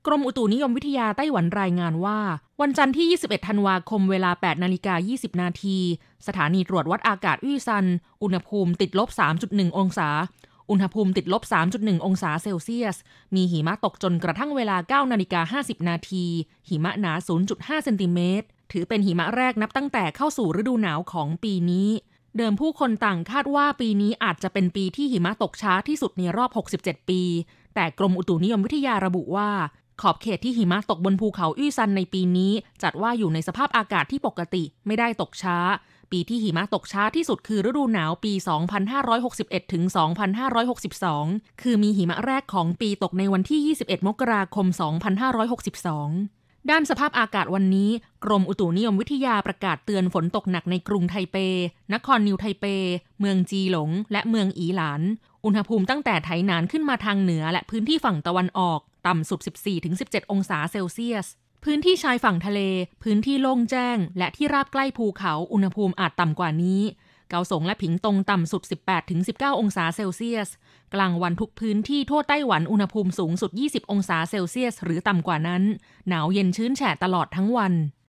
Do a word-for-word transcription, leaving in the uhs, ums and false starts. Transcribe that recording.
กรมอุตุนิยมวิทยาไต้หวันรายงานว่าวันจันทร์ที่ยี่สิบเอ็ดธันวาคมเวลา แปดนาฬิกายี่สิบนาทีสถานีตรวจวัดอากาศอี้ซันอุณหภูมิติดลบ สามจุดหนึ่ง องศาอุณหภูมิติดลบ สามจุดหนึ่ง องศาเซลเซียสมีหิมะตกจนกระทั่งเวลา เก้านาฬิกาห้าสิบนาทีหิมะหนา ศูนย์จุดห้า เซนติเมตรถือเป็นหิมะแรกนับตั้งแต่เข้าสู่ฤดูหนาวของปีนี้เดิมผู้คนต่างคาดว่าปีนี้อาจจะเป็นปีที่หิมะตกช้าที่สุดในรอบหกสิบเจ็ดปีแต่กรมอุตุนิยมวิทยาระบุว่าขอบเขตที่หิมะตกบนภูเขาอี้ซันในปีนี้จัดว่าอยู่ในสภาพอากาศที่ปกติไม่ได้ตกช้าปีที่หิมะตกช้าที่สุดคือฤดูหนาวปี สองพันห้าร้อยหกสิบเอ็ด ถึง สองพันห้าร้อยหกสิบสอง คือมีหิมะแรกของปีตกในวันที่ ยี่สิบเอ็ด มกราคม สองพันห้าร้อยหกสิบสองด้านสภาพอากาศวันนี้กรมอุตุนิยมวิทยาประกาศเตือนฝนตกหนักในกรุงไทเปนครนิวไทเปเมืองจีหลงและเมืองอีหลานอุณหภูมิตั้งแต่ไถหนานขึ้นมาทางเหนือและพื้นที่ฝั่งตะวันออกต่ำสุด สิบสี่ถึงสิบเจ็ด องศาเซลเซียสพื้นที่ชายฝั่งทะเลพื้นที่โล่งแจ้งและที่ราบใกล้ภูเขาอุณหภูมิอาจต่ำกว่านี้เกาสงและผิงตงต่ำสุด สิบแปดถึงสิบเก้า องศาเซลเซียสกลางวันทุกพื้นที่ทั่วไต้หวันอุณหภูมิสูงสุดยี่สิบองศาเซลเซียสหรือต่ำกว่านั้นหนาวเย็นชื้นแฉะตลอดทั้งวัน